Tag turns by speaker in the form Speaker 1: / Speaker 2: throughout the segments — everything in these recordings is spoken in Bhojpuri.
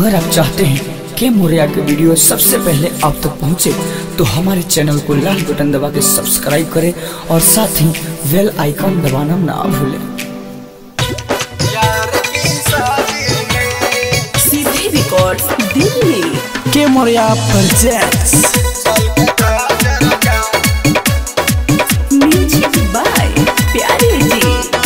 Speaker 1: अगर आप चाहते हैं कि मोरिया के वीडियो सबसे पहले आप तक पहुंचे तो हमारे चैनल को लाल बटन दबा के सब्सक्राइब करें और साथ ही बेल आइकन दबाना ना भूलें।
Speaker 2: सीधे रिकॉर्ड्स दिल्ली
Speaker 3: के मोरिया प्रोजेक्ट्स
Speaker 2: म्यूजिक बाय प्यारे जी।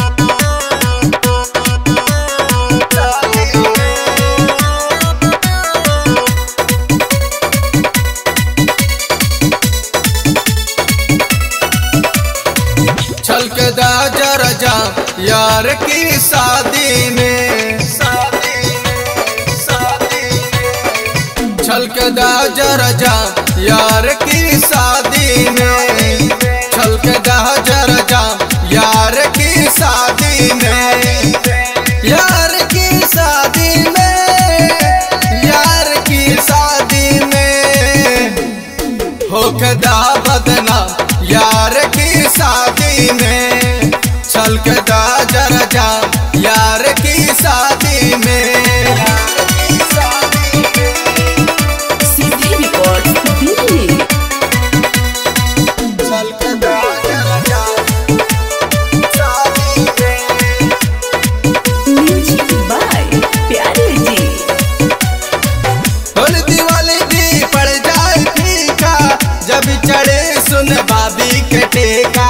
Speaker 4: चल के दा जरा जा यार की शादी में, चल के दा जरा जा यार की शादी में, चल के दा जरा जा यार की शादी में, यार की शादी में, यार की शादी में होके दा बदना यार की शादी में, चल के दा जरा जा यार की शादी में।
Speaker 2: सीधे रिकॉर्ड्स दिल्ली
Speaker 4: चल के दा जरा जा शादी में।
Speaker 2: म्यूजिक बाय प्यारे जी।
Speaker 4: होल दिवाली भी पड़ जाए फीका जब चढ़े सुन बाबी के टेका,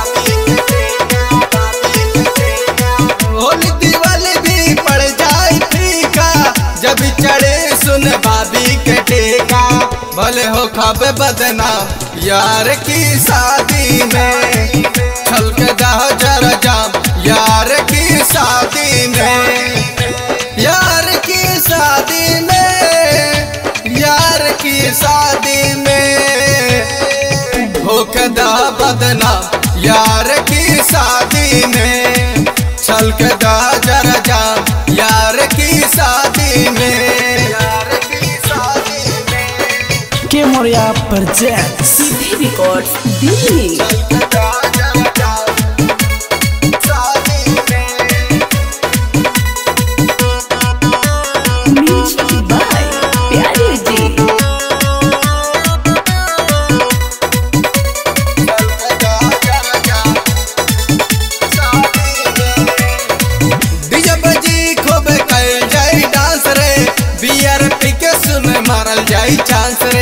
Speaker 4: होल दिवाली भी पड़ जाए फीका जब चढ़े सुन बाबी के टेका, भले हो खब बदना यार की शादी में, छल के दा जरा जाम यार की शादी में, यार की शादी में, यार की शादी में होके दा बदना यार की शादी में, चल के दा जरा जा यार की शादी में, यार की शादी में।
Speaker 3: के मोरिया प्रोजेक्ट्स
Speaker 2: सीधे रिकॉर्ड्स दिल्ली
Speaker 4: चल के दा जरा जा शादी में।
Speaker 2: म्यूजिक बाय प्यारे जी।
Speaker 4: डीजे बजी खूब कल जाई डांस रे, बियर पी के सुन मारल जाई चांस रे,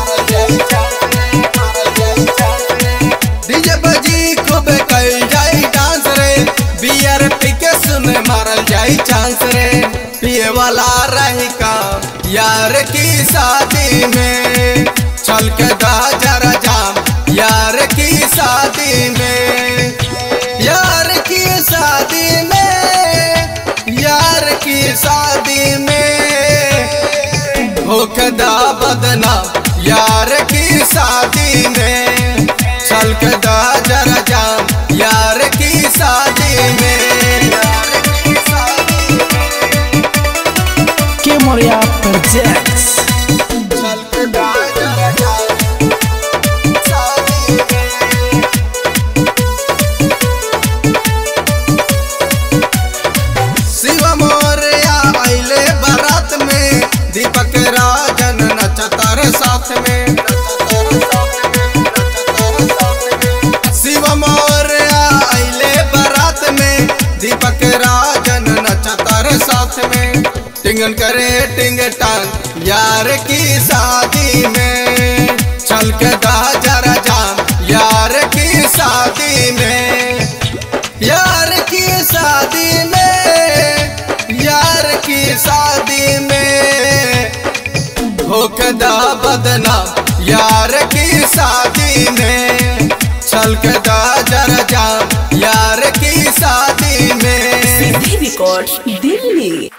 Speaker 4: डीजे बजी खूब कल जाई डांस रे, बियर पी के सुन मारल जाई चांस रे, पिए वाला रही का यार की शादी में, चल के दा जरा जाम यार की शादी में, यार की शादी में, यार की शादी में होके दा बदना यार की शादी में, चल के दा जरा जाम यार की शादी में, यार की शादी में।
Speaker 3: के मोरिया प्रोजेक्ट्स
Speaker 4: चल के दा जरा जाम शादी में। शिव मोरया आइले बारात में, दीपक राजन नचतर साथ में, शिव मोरया आइले बारात में, दीपक राजन नचतर साथ में, टिंगन करे टिंग टांग यार की शादी में, चल के दा जरा जाम यार की शादी में, यार की शादी में, यार की शादी में होके दा बदना यार की शादी में, चल के दा जरा जाम यार की शादी में।
Speaker 2: सीधे रिकॉर्ड्स दिल्ली।